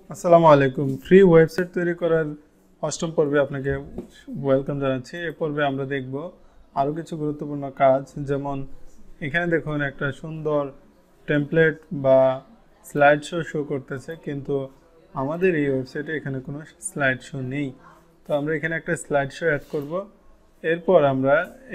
আসসালামু আলাইকুম। Free website তৈরি করার অষ্টম পর্বে আপনাকে ওয়েলকাম জানাচ্ছি। এ পর্বে আমরা দেখব আরও কিছু গুরুত্বপূর্ণ কাজ, যেমন এখানে দেখুন একটা সুন্দর টেমপ্লেট বা স্লাইড শো করতেছে, কিন্তু আমাদের এই ওয়েবসাইটে এখানে কোনো স্লাইড শো নেই। তো আমরা এখানে একটা স্লাইড শো অ্যাড করব। এরপর আমরা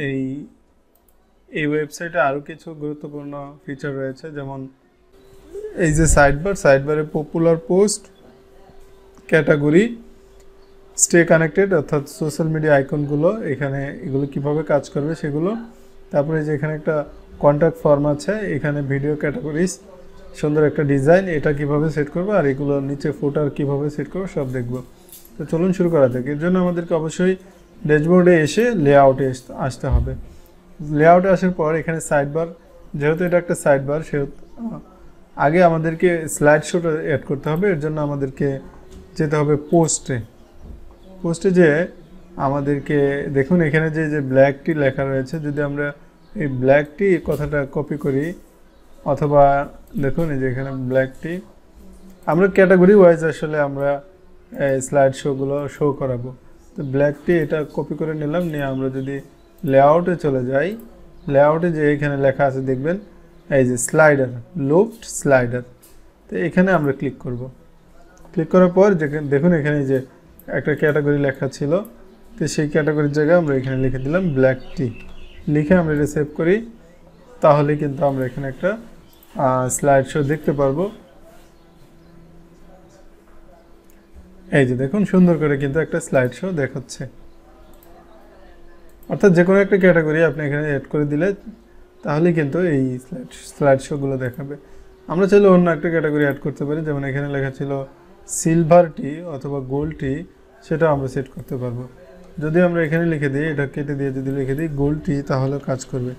এই ওয়েবসাইটে আরও কিছু গুরুত্বপূর্ণ ফিচার রয়েছে, যেমন এই যে সাইডবারে popular post, category, stay connected অর্থাৎ সোশ্যাল মিডিয়া আইকনগুলো, এগুলো কিভাবে কাজ করবে সেগুলো। তারপরে যে এখানে একটা কন্ট্যাক্ট ফর্ম আছে, এখানে ভিডিও ক্যাটাগরিজ, সুন্দর একটা ডিজাইন, এটা কিভাবে সেট করবো, আর এগুলো নিচে ফুটার কিভাবে সেট করবো সব দেখব। তো চলুন শুরু করা যাক। এর জন্য আমাদেরকে অবশ্যই ড্যাশবোর্ডে এসে লেআউটে আসতে হবে। লেআউটে আসার পর এখানে সাইডবার, যেহেতু এটা একটা সাইডবার, সেহেতু আগে আমাদেরকে স্লাইড শোটা অ্যাড করতে হবে। এর জন্য আমাদেরকে যেতে হবে পোস্টে যে আমাদেরকে দেখুন এখানে যে ব্ল্যাকটি লেখা রয়েছে, যদি আমরা এই ব্ল্যাকটি কথাটা কপি করি, অথবা দেখুন এই যে এখানে ব্ল্যাকটি, আমরা ক্যাটাগরি ওয়াইজ আসলে আমরা স্লাইড শোগুলো শো করাবো। তো ব্ল্যাকটি এটা কপি করে নিলাম, নিয়ে আমরা যদি লেআউটে চলে যাই, লেআউটে যে এখানে লেখা আছে দেখবেন এই যে স্লাইডার, লুপড স্লাইডার। তো এখানে আমরা ক্লিক করব। ক্লিক করার পর দেখুন এখানে যে একটা ক্যাটাগরি লেখা ছিল, তো সেই ক্যাটাগরির জায়গায় আমরা এখানে লিখে দিলাম ব্ল্যাক টি। লিখে আমরা এটা সেভ করি, তাহলে কিন্তু আমরা এখানে একটা স্লাইড শো দেখতে পারবো। এই যে দেখুন সুন্দর করে কিন্তু একটা স্লাইড শো দেখাচ্ছে। অর্থাৎ যে কোনো একটা ক্যাটাগরি আপনি এখানে অ্যাড করে দিলে তাহলে কিন্তু এই স্লাইড শোগুলো দেখাবে। আমরা চাইলে অন্য একটা ক্যাটাগরি অ্যাড করতে পারি, যেমন এখানে লেখা ছিল সিলভার টি অথবা গোল্ড টি, সেটা আমরা সেট করতে পারবো। যদি আমরা এখানে লিখে দিই, এটা কেটে দিয়ে যদি লিখে দিই গোল্ড টি, তাহলে কাজ করবে।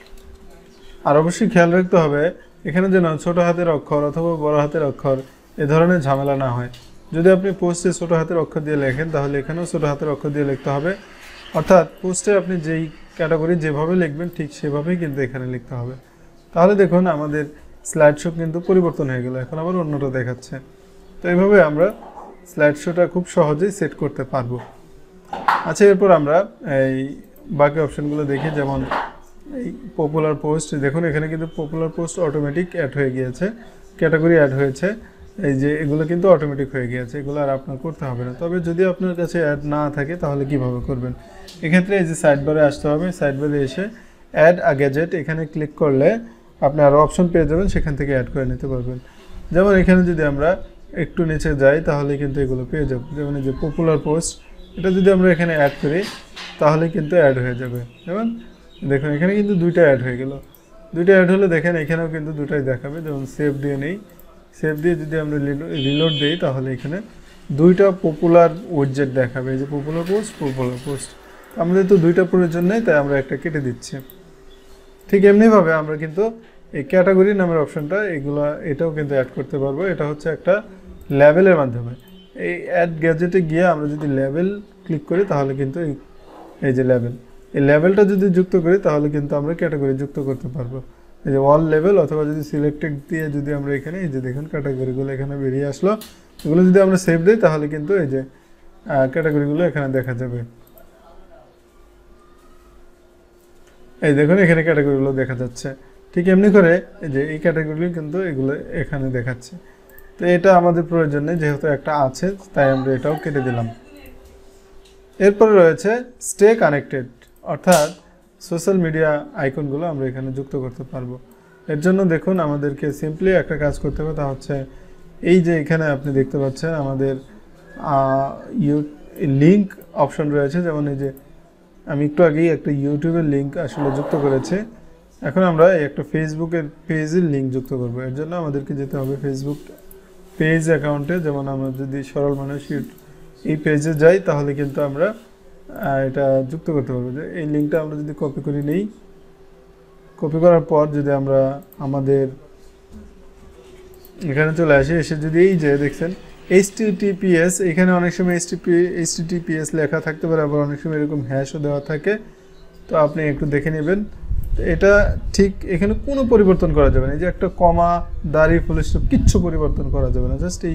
আর অবশ্যই খেয়াল রাখতে হবে এখানে যেন ছোট হাতের অক্ষর অথবা বড় হাতের অক্ষর এ ধরনের ঝামেলা না হয়। যদি আপনি পোস্টে ছোট হাতের অক্ষর দিয়ে লেখেন, তাহলে এখানেও ছোট হাতের অক্ষর দিয়ে লিখতে হবে। অর্থাৎ পোস্টে আপনি যেই ক্যাটাগরি যেভাবে লিখবেন ঠিক সেভাবেই কিন্তু এখানে লিখতে হবে। তাহলে দেখুন আমাদের স্লাইড শো কিন্তু পরিবর্তন হয়ে গেল, এখন আবার অন্যটা দেখাচ্ছে। তো এইভাবে আমরা স্লাইড শোটা খুব সহজেই সেট করতে পারবো। আচ্ছা, এরপর আমরা এই বাকি অপশানগুলো দেখি, যেমন এই পপুলার পোস্ট। দেখুন এখানে কিন্তু পপুলার পোস্ট অটোমেটিক অ্যাড হয়ে গিয়েছে, ক্যাটাগরি অ্যাড হয়েছে, এই যে এগুলো কিন্তু অটোমেটিক হয়ে গিয়েছে, এগুলো আর আপনার করতে হবে না। তবে যদি আপনার কাছে অ্যাড না থাকে তাহলে কিভাবে করবেন? এক্ষেত্রে এই যে সাইডবারে আসতে হবে, সাইডবারে এসে অ্যাড আ গ্যাজেট এখানে ক্লিক করলে আপনি আরও অপশন পেয়ে যাবেন, সেখান থেকে অ্যাড করে নিতে পারবেন। যেমন এখানে যদি আমরা একটু নিচে যাই তাহলে কিন্তু এগুলো পেয়ে যাব। যেমন এই যে পপুলার পোস্ট, এটা যদি আমরা এখানে অ্যাড করি তাহলে কিন্তু অ্যাড হয়ে যাবে। যেমন দেখুন এখানে কিন্তু দুইটা অ্যাড হয়ে গেল। দুইটা অ্যাড হলে দেখেন এখানেও কিন্তু দুটাই দেখাবে। যেমন সেভ দিয়ে নেই, সেভ দিয়ে যদি আমরা রিলোড দিই তাহলে এখানে দুইটা পপুলার উইডজেট দেখাবে, এই যে পপুলার পোস্ট। আমাদের তো দুইটা প্রয়োজন নেই, তাই আমরা একটা কেটে দিচ্ছি। ঠিক এমনিভাবে আমরা কিন্তু এই ক্যাটাগরি নামের অপশনটা এটাও কিন্তু অ্যাড করতে পারবো। এটা হচ্ছে একটা লেভেলের মাধ্যমে। এই অ্যাড গ্যাজেটে গিয়ে আমরা যদি লেভেল ক্লিক করি তাহলে কিন্তু এই যে এই লেভেলটা যদি যুক্ত করি তাহলে কিন্তু আমরা ক্যাটাগরি যুক্ত করতে পারবো। এই যে অল লেভেল, অথবা যদি সিলেক্টেড দিয়ে যদি আমরা এখানে এই যে দেখুন ক্যাটাগরিগুলো এখানে বেরিয়ে আসলো, এগুলো যদি আমরা সেভ দিই তাহলে কিন্তু এই যে ক্যাটাগরিগুলো এখানে দেখা যাবে। এই দেখুন এখানে ক্যাটাগরিগুলো দেখা যাচ্ছে। ঠিক এমনি করে এই যে এই ক্যাটাগরিগুলো কিন্তু এগুলো এখানে দেখাচ্ছে। তো এটা আমাদের প্রয়োজন নেই, যেহেতু একটা আছে তাই আমরা এটাও কেটে দিলাম। এরপরে রয়েছে স্টে কানেক্টেড, অর্থাৎ সোশ্যাল মিডিয়া আইকনগুলো আমরা এখানে যুক্ত করতে পারবো। এর জন্য দেখুন আমাদেরকে সিম্পলি একটা কাজ করতে হবে, তা হচ্ছে এই যে এখানে আপনি দেখতে পাচ্ছেন আমাদের লিঙ্ক অপশন রয়েছে। যেমন এই যে আমি একটু আগেই একটা ইউটিউবের লিঙ্ক আসলে যুক্ত করেছে, এখন আমরা একটা ফেসবুকের পেজের লিঙ্ক যুক্ত করব। এর জন্য আমাদেরকে যেতে হবে ফেসবুক পেজ অ্যাকাউন্টে। যেমন আমরা যদি সরল মানুষ এই পেজে যাই তাহলে কিন্তু আমরা এটা যুক্ত করতে পারবো। যে এই লিঙ্কটা আমরা যদি কপি করে নিই, কপি করার পর যদি আমরা আমাদের এখানে চলে আসি, এসে যদি এই যে দেখছেন HTTPS, এখানে অনেক সময় HTTPS লেখা থাকতে পারে, আবার অনেক সময় এরকম হ্যাশও দেওয়া থাকে। তো আপনি একটু দেখে নেবেন। এটা ঠিক এখানে কোনো পরিবর্তন করা যাবে না, এই যে একটা কমা, দাড়ি, ফুল স্টপ কিচ্ছু পরিবর্তন করা যাবে না। জাস্ট এই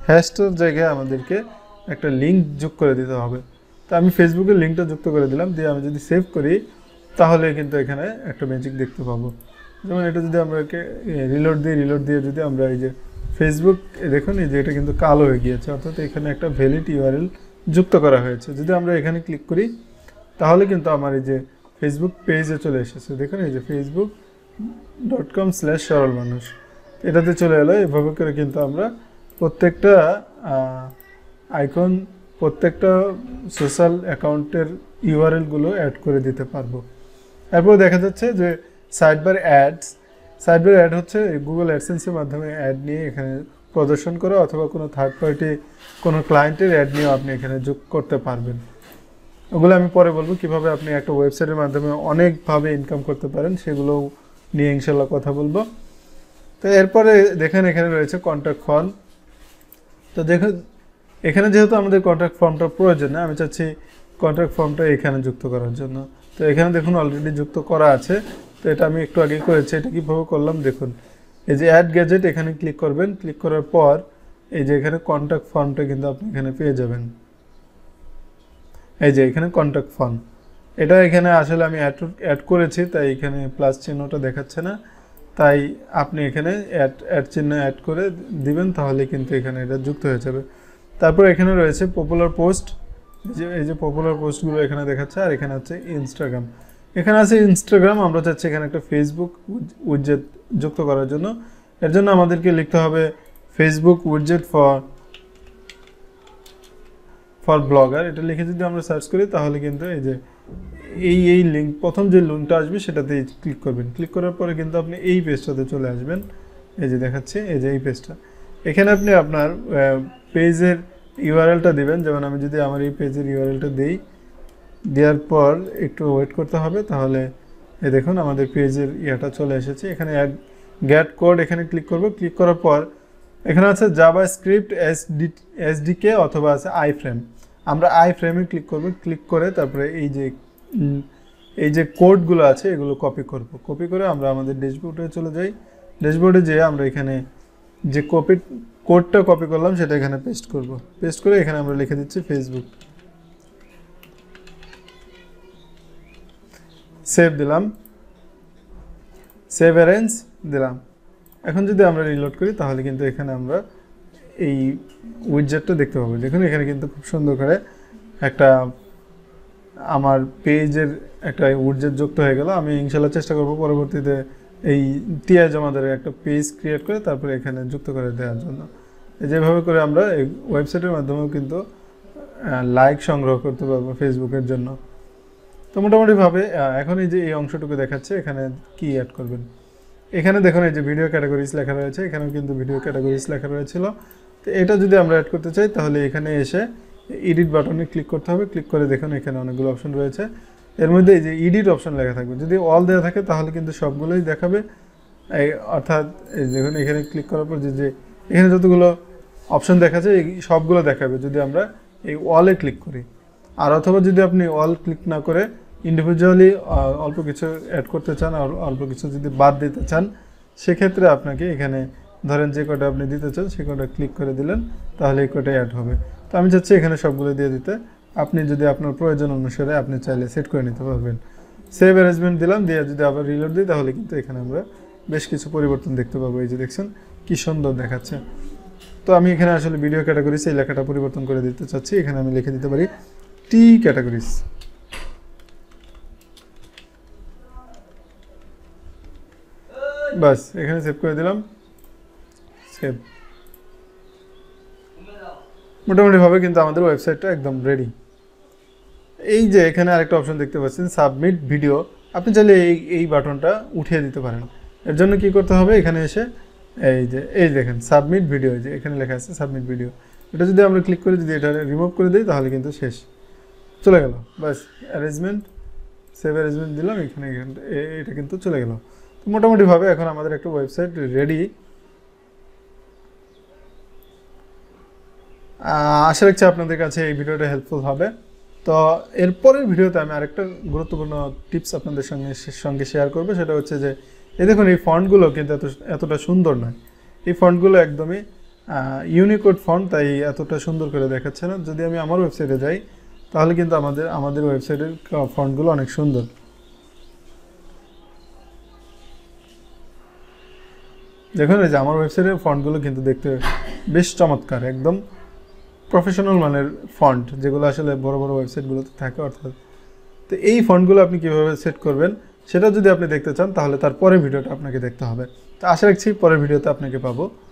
হ্যাশটার জায়গায় আমাদেরকে একটা লিঙ্ক যোগ করে দিতে হবে। তো আমি ফেসবুকের লিঙ্কটা যুক্ত করে দিলাম, দিয়ে আমি যদি সেভ করি তাহলে কিন্তু এখানে একটা ম্যাজিক দেখতে পাবো। যেমন এটা যদি আমরা রিলোড দিয়ে যদি আমরা এই যে ফেসবুক দেখুন, এই যে এটা কিন্তু কালো হয়ে গিয়েছে, অর্থাৎ এখানে একটা ভ্যালিড ইউআরএল যুক্ত করা হয়েছে। যদি আমরা এখানে ক্লিক করি তাহলে কিন্তু আমার এই যে ফেসবুক পেজে চলে এসেছে। দেখুন এই যে facebook.com/সরলমানুষ এটাতে চলে এলো। এভাবে করে কিন্তু আমরা প্রত্যেকটা আইকন, প্রত্যেকটা সোশ্যাল অ্যাকাউন্টের ইউআরএলগুলো অ্যাড করে দিতে পারবো। এরপর দেখা যাচ্ছে যে সাইডবার অ্যাড হচ্ছে গুগল অ্যাডসেন্সের মাধ্যমে অ্যাড নিয়ে এখানে প্রদর্শন করা, অথবা কোনো থার্ড পার্টি কোনো ক্লায়েন্টের অ্যাড নিয়েও আপনি এখানে যোগ করতে পারবেন। ওগুলো আমি পরে বলবো কীভাবে আপনি একটা ওয়েবসাইটের মাধ্যমে অনেকভাবে ইনকাম করতে পারেন, সেগুলো নিয়ে ইনশাল্লাহ কথা বলবো। তো এরপরে দেখেন এখানে রয়েছে কন্ট্যাক্ট ফর্ম। তো দেখুন এখানে যেহেতু আমাদের কন্ট্যাক্ট ফর্মটা প্রয়োজন না, আমি চাচ্ছি কন্ট্যাক্ট ফর্মটা এখানে যুক্ত করার জন্য। তো এখানে দেখুন অলরেডি যুক্ত করা আছে। তো এটা আমি একটু আগে করেছি। এটা কীভাবে করলাম দেখুন, এই যে অ্যাড গ্যাজেট এখানে ক্লিক করবেন। ক্লিক করার পর এই যে এখানে কন্ট্যাক্ট ফর্মটা কিন্তু আপনি এখানে পেয়ে যাবেন। এই যে এখানে কন্ট্যাক্ট ফর্ম, এটা এখানে আসলে আমি অ্যাড করেছি, তাই এখানে প্লাস চিহ্নটা দেখাচ্ছে না। তাই আপনি এখানে অ্যাড চিহ্ন অ্যাড করে দিবেন, তাহলে কিন্তু এখানে এটা যুক্ত হয়ে যাবে। তারপর এখানে রয়েছে পপুলার পোস্ট, এই যে পপুলার পোস্টগুলো এখানে দেখাচ্ছে। আর এখানে হচ্ছে ইনস্টাগ্রাম, এখানে আছে ইনস্টাগ্রাম। আমরা চাচ্ছি এখানে একটা ফেসবুক উইডজেট যুক্ত করার জন্য। এর জন্য আমাদেরকে লিখতে হবে ফেসবুক উইডজেট ফর ব্লগার। এটা লিখে যদি আমরা সার্চ করি তাহলে কিন্তু এই যে এই লিঙ্ক, প্রথম যে লিঙ্কটা আসবে সেটাতে ক্লিক করবেন। ক্লিক করার পরে কিন্তু আপনি এই পেজটাতে চলে আসবেন। এই যে দেখাচ্ছে এই যে এই পেজটা, এখানে আপনি আপনার পেজের ইউআরএলটা দিবেন। যেমন আমি যদি আমার এই পেজের ইউআরএলটা দিই, দেওয়ার পর একটু ওয়েট করতে হবে, তাহলে এই দেখুন আমাদের পেজের ইয়েটা চলে এসেছে। এখানে গেট কোড এখানে ক্লিক করব। ক্লিক করার পর এখানে আছে জাভাস্ক্রিপ্ট এসডিকে অথবা আছে আইফ্রেম। আমরা আইফ্রেমে ক্লিক করব। ক্লিক করে তারপরে এই যে কোডগুলো আছে এগুলো কপি করব। কপি করে আমরা আমাদের ড্যাশবোর্ডে চলে যাই। ড্যাশবোর্ডে যেয়ে আমরা এখানে যে কোডটা কপি করলাম সেটা এখানে পেস্ট করব। পেস্ট করে এখানে আমরা লিখে দিচ্ছি ফেসবুক, সেভ দিলাম, সেভ অ্যারেঞ্জ দিলাম। এখন যদি আমরা রিলোড করি তাহলে কিন্তু এখানে আমরা এই উইডজেটটা দেখতে পাবো। দেখুন এখানে কিন্তু খুব সুন্দর করে একটা আমার পেজের একটা উইডজেট যুক্ত হয়ে গেল। আমি ইনশাল্লাহ চেষ্টা করব পরবর্তীতে এই টিআই জমাদারের একটা পেজ ক্রিয়েট করে তারপরে এখানে যুক্ত করে দেওয়ার জন্য। যেভাবে করে আমরা এই ওয়েবসাইটের মাধ্যমেও কিন্তু লাইক সংগ্রহ করতে পারবো ফেসবুকের জন্য। তো মোটামুটিভাবে এখন এই যে এই অংশটুকু দেখাচ্ছে, এখানে কি অ্যাড করবেন। এখানে দেখুন এই যে ভিডিও ক্যাটাগরিজ লেখা রয়েছে, এখানেও কিন্তু ভিডিও ক্যাটাগরিজ লেখা রয়েছিল। তো এটা যদি আমরা অ্যাড করতে চাই তাহলে এখানে এসে এডিট বাটনে ক্লিক করতে হবে। ক্লিক করে দেখুন এখানে অনেকগুলো অপশন রয়েছে। এর মধ্যে এই যে এডিট অপশন লেখা থাকবে, যদি অল দেওয়া থাকে তাহলে কিন্তু সবগুলোই দেখাবে। অর্থাৎ এই দেখুন এখানে ক্লিক করার পর যে এখানে যতগুলো অপশন দেখাচ্ছে এই সবগুলো দেখাবে যদি আমরা এই ওয়ালে ক্লিক করি। আর অথবা যদি আপনি অল ক্লিক না করে ইন্ডিভিজুয়ালি অল্প কিছু অ্যাড করতে চান আর অল্প কিছু যদি বাদ দিতে চান, সেক্ষেত্রে আপনাকে এখানে ধরেন যে কটা আপনি দিতে চান সে কটা ক্লিক করে দিলেন, তাহলে এই কটাই অ্যাড হবে। তো আমি চাচ্ছি এখানে সবগুলো দিয়ে দিতে। আপনি যদি আপনার প্রয়োজন অনুসারে আপনি চাইলে সেট করে নিতে পারবেন। সেভ অ্যারেঞ্জমেন্ট দিলাম, দিয়ে যদি আবার রিলোড দিই তাহলে কিন্তু এখানে আমরা বেশ কিছু পরিবর্তন দেখতে পাবো। এই যে দেখছেন কি সুন্দর দেখাচ্ছে। তো আমি এখানে আসলে ভিডিও ক্যাটাগরিজ এই লেখাটা পরিবর্তন করে দিতে চাচ্ছি। এখানে আমি লিখে দিতে পারি টি ক্যাটাগরিজ। বাস এখানে সেভ করে দিলাম। সেভ। মোটামুটিভাবে কিন্তু আমাদের ওয়েবসাইটটা একদম রেডি। এই যে এখানে আরেকটা অপশন দেখতে পাচ্ছেন সাবমিট ভিডিও, আপনি চাইলে এই বাটনটা উঠিয়ে দিতে পারেন। এর জন্য কি করতে হবে, এখানে এসে এই দেখেন সাবমিট ভিডিও, যে এখানে লেখা আছে সাবমিট ভিডিও, এটা যদি আমরা ক্লিক করে যদি এটা রিমুভ করে দিই তাহলে কিন্তু শেষ, চলে গেল। বাস অ্যারেঞ্জমেন্ট, সেভ অ্যারেঞ্জমেন্ট দিলাম, এখানে এটা কিন্তু চলে গেল। তো মোটামুটিভাবে এখন আমাদের একটা ওয়েবসাইট রেডি। আশা রাখছি আপনাদের কাছে এই ভিডিওটা হেল্পফুল হবে। তো এরপরের ভিডিওতে আমি আরেকটা গুরুত্বপূর্ণ টিপস আপনাদের সঙ্গে শেয়ার করবো, সেটা হচ্ছে যে এই দেখুন এই ফন্টগুলো কিন্তু এতটা সুন্দর নয়। এই ফন্টগুলো একদমই ইউনিকোড ফন্ট, তাই এতটা সুন্দর করে দেখাচ্ছে না। যদি আমি আমার ওয়েবসাইটে যাই তাহলে কিন্তু আমাদের ওয়েবসাইটের ফন্টগুলো অনেক সুন্দর। দেখুন এই যে আমার ওয়েবসাইটের ফন্টগুলো কিন্তু দেখতে বেশ চমৎকার, একদম প্রফেশনাল মানের ফন্ট, যেগুলো আসলে বড় বড় ওয়েবসাইটগুলোতে থাকে অর্থাৎ। তো এই ফন্টগুলো আপনি কীভাবে সেট করবেন সেটা যদি আপনি দেখতে চান তাহলে তার পরের ভিডিওটা আপনাকে দেখতে হবে। তো আশা রাখছি পরের ভিডিওতে আপনাকে পাবো।